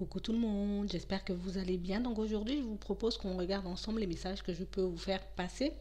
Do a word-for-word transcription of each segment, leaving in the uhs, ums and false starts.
Coucou tout le monde, j'espère que vous allez bien. Donc aujourd'hui, je vous propose qu'on regarde ensemble les messages que je peux vous faire passer.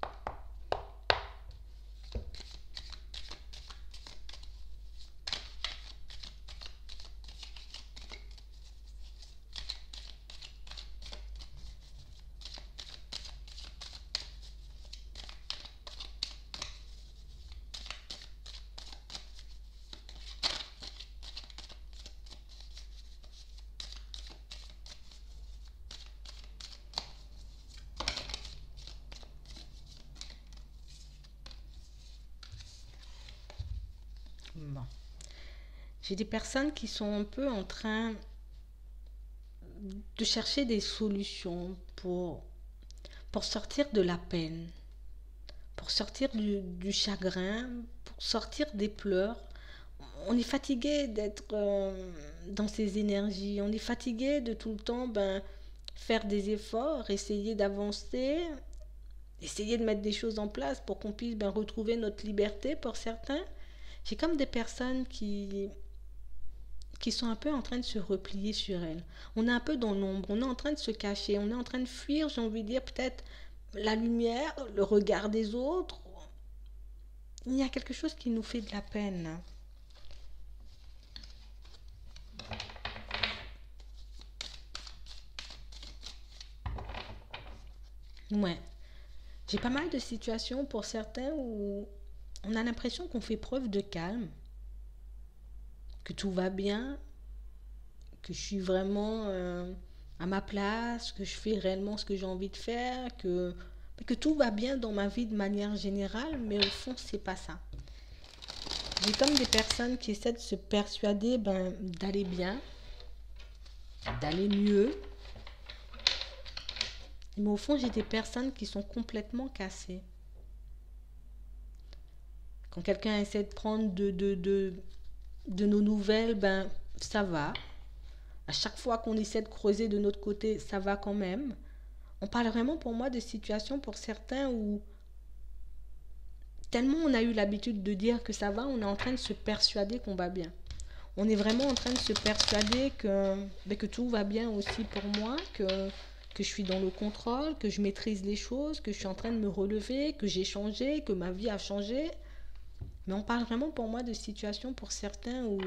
Bon. J'ai des personnes qui sont un peu en train de chercher des solutions pour, pour sortir de la peine, pour sortir du, du chagrin, pour sortir des pleurs. On est fatigué d'être euh, dans ces énergies, on est fatigué de tout le temps ben, faire des efforts, essayer d'avancer, essayer de mettre des choses en place pour qu'on puisse ben, retrouver notre liberté pour certains. J'ai comme des personnes qui, qui sont un peu en train de se replier sur elles. On est un peu dans l'ombre, on est en train de se cacher, on est en train de fuir, j'ai envie de dire, peut-être la lumière, le regard des autres. Il y a quelque chose qui nous fait de la peine. Ouais. J'ai pas mal de situations pour certains où on a l'impression qu'on fait preuve de calme, que tout va bien, que je suis vraiment euh, à ma place, que je fais réellement ce que j'ai envie de faire, que, que tout va bien dans ma vie de manière générale, mais au fond, c'est pas ça. J'ai comme des personnes qui essaient de se persuader ben, d'aller bien, d'aller mieux, mais au fond, j'ai des personnes qui sont complètement cassées. Quand quelqu'un essaie de prendre de, de, de, de nos nouvelles, ben ça va. À chaque fois qu'on essaie de creuser de notre côté, ça va quand même. On parle vraiment pour moi de situations pour certains où tellement on a eu l'habitude de dire que ça va, on est en train de se persuader qu'on va bien. On est vraiment en train de se persuader que, ben, que tout va bien aussi pour moi, que, que je suis dans le contrôle, que je maîtrise les choses, que je suis en train de me relever, que j'ai changé, que ma vie a changé. Mais on parle vraiment pour moi de situations pour certains où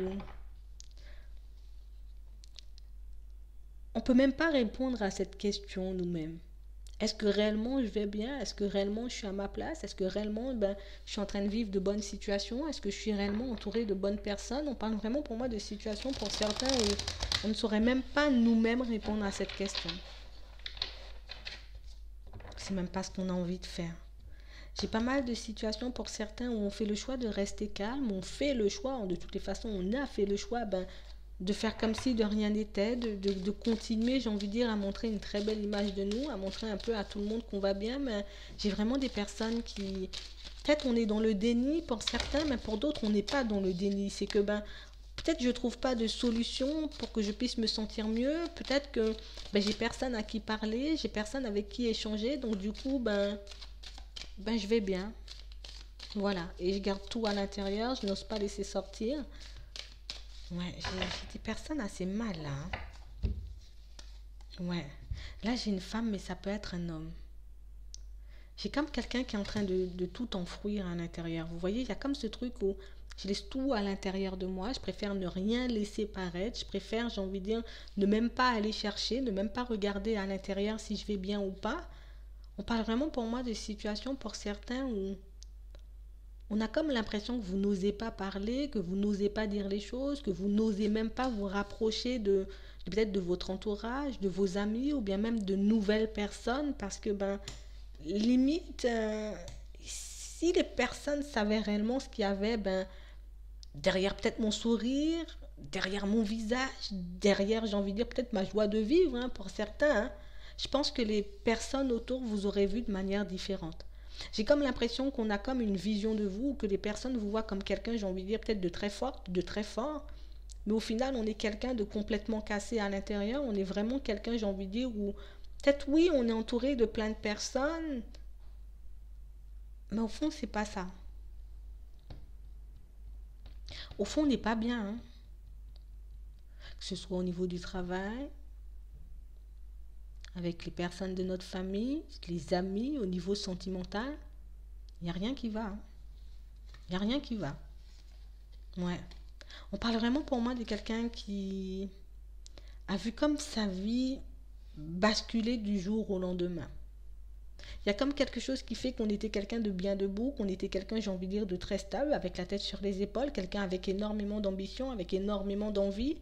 on ne peut même pas répondre à cette question nous-mêmes. Est-ce que réellement je vais bien? Est-ce que réellement je suis à ma place? Est-ce que réellement ben, je suis en train de vivre de bonnes situations? Est-ce que je suis réellement entourée de bonnes personnes? On parle vraiment pour moi de situations pour certains où on ne saurait même pas nous-mêmes répondre à cette question. C'est même pas ce qu'on a envie de faire. J'ai pas mal de situations pour certains où on fait le choix de rester calme, on fait le choix, de toutes les façons on a fait le choix ben, de faire comme si de rien n'était, de, de, de continuer, j'ai envie de dire, à montrer une très belle image de nous, à montrer un peu à tout le monde qu'on va bien, mais j'ai vraiment des personnes qui... Peut-être on est dans le déni pour certains, mais pour d'autres on n'est pas dans le déni. C'est que ben, peut-être je ne trouve pas de solution pour que je puisse me sentir mieux, peut-être que ben, j'ai personne à qui parler, j'ai personne avec qui échanger, donc du coup, ben, ben je vais bien. Voilà, et je garde tout à l'intérieur, je n'ose pas laisser sortir. Ouais, j'ai des personnes assez mal là. Hein. Ouais. Là, j'ai une femme, mais ça peut être un homme. J'ai comme quelqu'un qui est en train de, de tout enfouir à l'intérieur. Vous voyez, il y a comme ce truc où je laisse tout à l'intérieur de moi. Je préfère ne rien laisser paraître. Je préfère, j'ai envie de dire, ne même pas aller chercher, ne même pas regarder à l'intérieur si je vais bien ou pas. On parle vraiment pour moi de situations pour certains où on a comme l'impression que vous n'osez pas parler, que vous n'osez pas dire les choses, que vous n'osez même pas vous rapprocher de, de peut-être de votre entourage, de vos amis ou bien même de nouvelles personnes parce que ben limite euh, si les personnes savaient réellement ce qu'il y avait ben derrière peut-être mon sourire, derrière mon visage, derrière j'ai envie de dire peut-être ma joie de vivre hein, pour certains, hein, je pense que les personnes autour vous auraient vu de manière différente. J'ai comme l'impression qu'on a comme une vision de vous, que les personnes vous voient comme quelqu'un, j'ai envie de dire, peut-être de très fort, de très fort, mais au final, on est quelqu'un de complètement cassé à l'intérieur, on est vraiment quelqu'un, j'ai envie de dire, où peut-être oui, on est entouré de plein de personnes, mais au fond, c'est pas ça. Au fond, on n'est pas bien. Hein. que ce soit au niveau du travail, avec les personnes de notre famille, les amis, au niveau sentimental. Il n'y a rien qui va. Il n'y a rien qui va. Ouais. On parle vraiment pour moi de quelqu'un qui a vu comme sa vie basculer du jour au lendemain. Il y a comme quelque chose qui fait qu'on était quelqu'un de bien debout, qu'on était quelqu'un, j'ai envie de dire, de très stable, avec la tête sur les épaules, quelqu'un avec énormément d'ambition, avec énormément d'envie.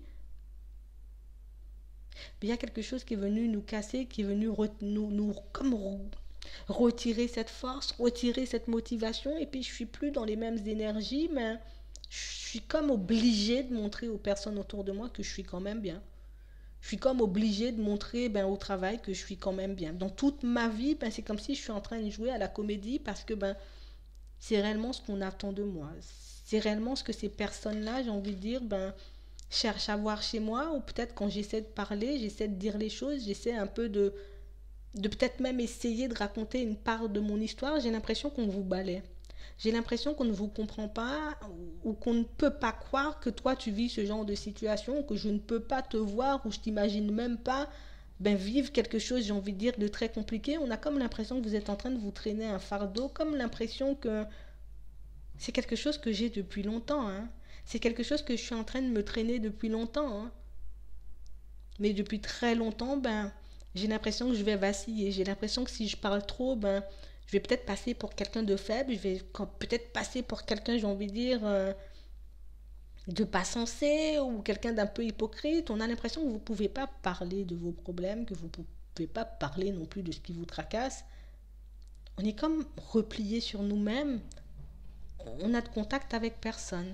Mais il y a quelque chose qui est venu nous casser, qui est venu re- nous, nous comme re- retirer cette force, retirer cette motivation, et puis je suis plus dans les mêmes énergies, mais je suis comme obligée de montrer aux personnes autour de moi que je suis quand même bien. Je suis comme obligée de montrer ben, au travail que je suis quand même bien. Dans toute ma vie, ben, c'est comme si je suis en train de jouer à la comédie parce que ben, c'est réellement ce qu'on attend de moi. C'est réellement ce que ces personnes-là, j'ai envie de dire, ben, cherchent à voir chez moi. Ou peut-être quand j'essaie de parler, j'essaie de dire les choses, j'essaie un peu de, de peut-être même essayer de raconter une part de mon histoire. J'ai l'impression qu'on vous balaie. J'ai l'impression qu'on ne vous comprend pas ou qu'on ne peut pas croire que toi tu vis ce genre de situation, que je ne peux pas te voir ou je t'imagine même pas ben, vivre quelque chose, j'ai envie de dire, de très compliqué. On a comme l'impression que vous êtes en train de vous traîner un fardeau, comme l'impression que c'est quelque chose que j'ai depuis longtemps. Hein. C'est quelque chose que je suis en train de me traîner depuis longtemps. Hein. Mais depuis très longtemps, ben, j'ai l'impression que je vais vaciller. J'ai l'impression que si je parle trop, ben, je vais peut-être passer pour quelqu'un de faible. Je vais peut-être passer pour quelqu'un, j'ai envie de dire, euh, de pas sensé ou quelqu'un d'un peu hypocrite. On a l'impression que vous ne pouvez pas parler de vos problèmes, que vous ne pouvez pas parler non plus de ce qui vous tracasse. On est comme replié sur nous-mêmes. On n'a de contact avec personne.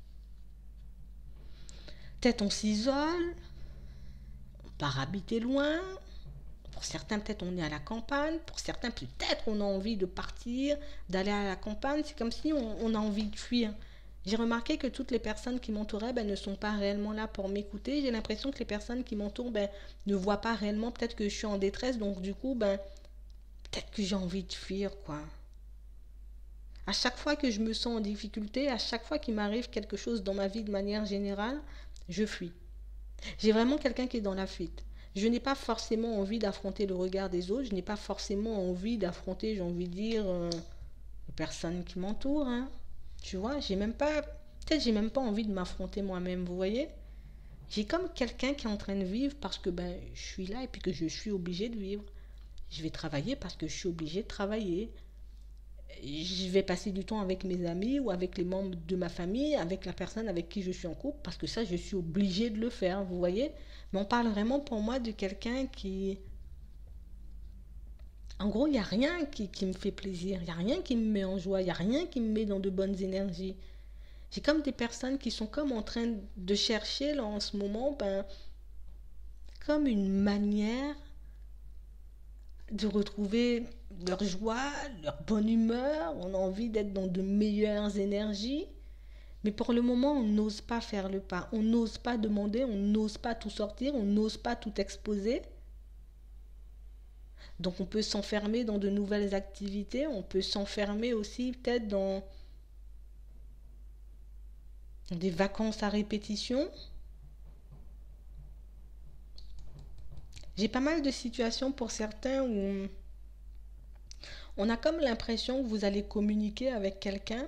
Peut-être on s'isole, on part habiter loin. Pour certains, peut-être on est à la campagne. Pour certains, peut-être on a envie de partir, d'aller à la campagne. C'est comme si on, on a envie de fuir. J'ai remarqué que toutes les personnes qui m'entouraient ben, ne sont pas réellement là pour m'écouter. J'ai l'impression que les personnes qui m'entourent ben, ne voient pas réellement peut-être que je suis en détresse. Donc du coup, ben, peut-être que j'ai envie de fuir, quoi. À chaque fois que je me sens en difficulté, à chaque fois qu'il m'arrive quelque chose dans ma vie de manière générale, je fuis. J'ai vraiment quelqu'un qui est dans la fuite. Je n'ai pas forcément envie d'affronter le regard des autres. Je n'ai pas forcément envie d'affronter, j'ai envie de dire, euh, les personnes qui m'entourent. Hein. Tu vois, j'ai même pas... Peut-être j'ai même pas envie de m'affronter moi-même, vous voyez. J'ai comme quelqu'un qui est en train de vivre parce que ben, je suis là et puis que je suis obligée de vivre. Je vais travailler parce que je suis obligée de travailler. Je vais passer du temps avec mes amis ou avec les membres de ma famille, avec la personne avec qui je suis en couple, parce que ça, je suis obligée de le faire, vous voyez. Mais on parle vraiment pour moi de quelqu'un qui... En gros, il n'y a rien qui, qui me fait plaisir, il n'y a rien qui me met en joie, il n'y a rien qui me met dans de bonnes énergies. J'ai comme des personnes qui sont comme en train de chercher, là, en ce moment, ben, comme une manière de retrouver leur joie, leur bonne humeur, on a envie d'être dans de meilleures énergies. Mais pour le moment, on n'ose pas faire le pas. On n'ose pas demander, on n'ose pas tout sortir, on n'ose pas tout exposer. Donc on peut s'enfermer dans de nouvelles activités, on peut s'enfermer aussi peut-être dans des vacances à répétition. J'ai pas mal de situations pour certains où on a comme l'impression que vous allez communiquer avec quelqu'un.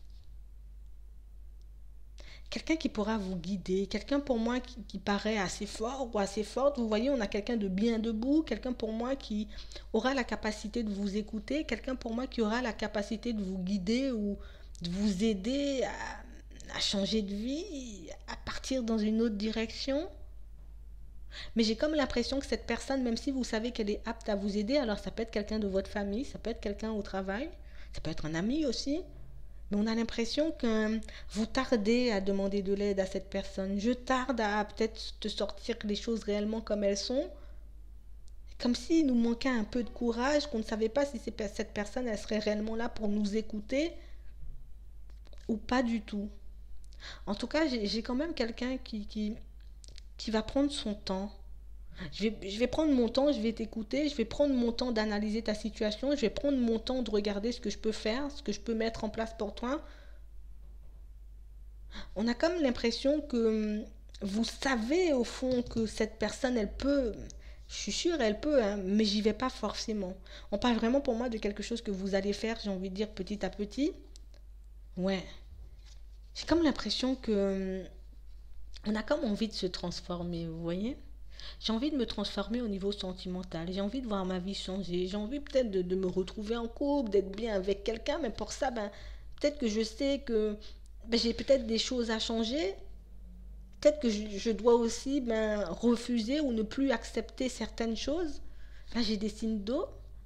Quelqu'un qui pourra vous guider, quelqu'un pour moi qui, qui paraît assez fort ou assez forte. Vous voyez, on a quelqu'un de bien debout, quelqu'un pour moi qui aura la capacité de vous écouter, quelqu'un pour moi qui aura la capacité de vous guider ou de vous aider à, à changer de vie, à partir dans une autre direction. Mais j'ai comme l'impression que cette personne, même si vous savez qu'elle est apte à vous aider, alors ça peut être quelqu'un de votre famille, ça peut être quelqu'un au travail, ça peut être un ami aussi. Mais on a l'impression que vous tardez à demander de l'aide à cette personne. Je tarde à peut-être te sortir les choses réellement comme elles sont. Comme s'il nous manquait un peu de courage, qu'on ne savait pas si cette personne, elle serait réellement là pour nous écouter ou pas du tout. En tout cas, j'ai, j'ai quand même quelqu'un qui, qui, qui va prendre son temps. Je vais, je vais prendre mon temps, je vais t'écouter, je vais prendre mon temps d'analyser ta situation, je vais prendre mon temps de regarder ce que je peux faire, ce que je peux mettre en place pour toi. On a comme l'impression que vous savez au fond que cette personne, elle peut, je suis sûre, elle peut, hein, mais j'y vais pas forcément. On parle vraiment pour moi de quelque chose que vous allez faire, j'ai envie de dire petit à petit. Ouais, j'ai comme l'impression que hum, on a comme envie de se transformer, vous voyez? J'ai envie de me transformer au niveau sentimental. J'ai envie de voir ma vie changer. J'ai envie peut-être de, de me retrouver en couple, d'être bien avec quelqu'un. Mais pour ça, ben, peut-être que je sais que ben, j'ai peut-être des choses à changer. Peut-être que je, je dois aussi ben, refuser ou ne plus accepter certaines choses. Là, j'ai des signes d'eau.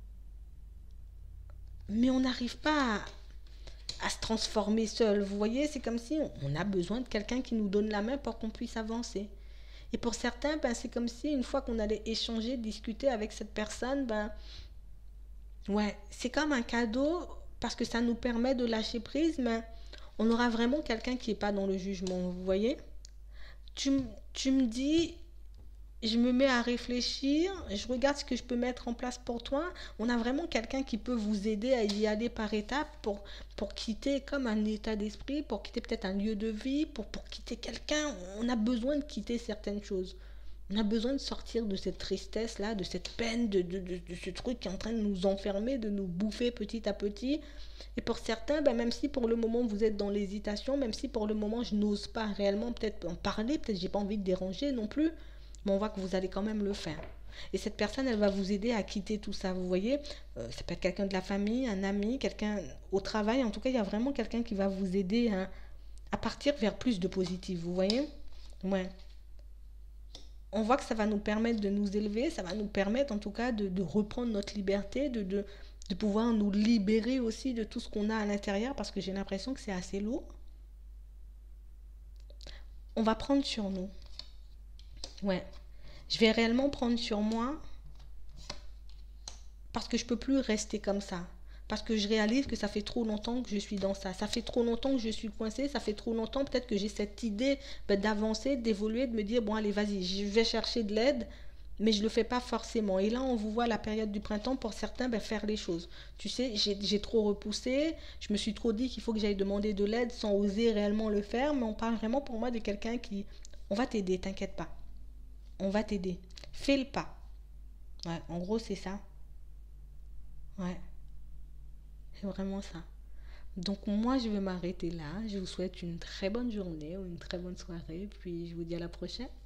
Mais on n'arrive pas à, à se transformer seul. Vous voyez, c'est comme si on, on a besoin de quelqu'un qui nous donne la main pour qu'on puisse avancer. Et pour certains, ben, c'est comme si une fois qu'on allait échanger, discuter avec cette personne, ben, ouais, c'est comme un cadeau parce que ça nous permet de lâcher prise, mais on aura vraiment quelqu'un qui n'est pas dans le jugement, vous voyez? Tu, tu me dis, je me mets à réfléchir, je regarde ce que je peux mettre en place pour toi. On a vraiment quelqu'un qui peut vous aider à y aller par étapes pour, pour quitter comme un état d'esprit, pour quitter peut-être un lieu de vie, pour, pour quitter quelqu'un. On a besoin de quitter certaines choses. On a besoin de sortir de cette tristesse-là, de cette peine, de, de, de, de ce truc qui est en train de nous enfermer, de nous bouffer petit à petit. Et pour certains, ben, même si pour le moment vous êtes dans l'hésitation, même si pour le moment je n'ose pas réellement peut-être en parler, peut-être j'ai pas envie de déranger non plus, mais on voit que vous allez quand même le faire. Et cette personne, elle va vous aider à quitter tout ça, vous voyez. Euh, ça peut être quelqu'un de la famille, un ami, quelqu'un au travail. En tout cas, il y a vraiment quelqu'un qui va vous aider à, à partir vers plus de positif, vous voyez. Ouais. On voit que ça va nous permettre de nous élever, ça va nous permettre en tout cas de, de reprendre notre liberté, de, de, de pouvoir nous libérer aussi de tout ce qu'on a à l'intérieur parce que j'ai l'impression que c'est assez lourd. On va prendre sur nous. Ouais. Je vais réellement prendre sur moi parce que je peux plus rester comme ça. Parce que je réalise que ça fait trop longtemps que je suis dans ça. Ça fait trop longtemps que je suis coincée. Ça fait trop longtemps peut-être que j'ai cette idée ben, d'avancer, d'évoluer, de me dire, bon allez, vas-y, je vais chercher de l'aide, mais je ne le fais pas forcément. Et là, on vous voit la période du printemps pour certains ben, faire les choses. Tu sais, j'ai, j'ai trop repoussé. Je me suis trop dit qu'il faut que j'aille demander de l'aide sans oser réellement le faire. Mais on parle vraiment pour moi de quelqu'un qui... On va t'aider, t'inquiète pas. On va t'aider. Fais le pas. Ouais, en gros, c'est ça. Ouais. C'est vraiment ça. Donc moi, je vais m'arrêter là. Je vous souhaite une très bonne journée ou une très bonne soirée. Puis je vous dis à la prochaine.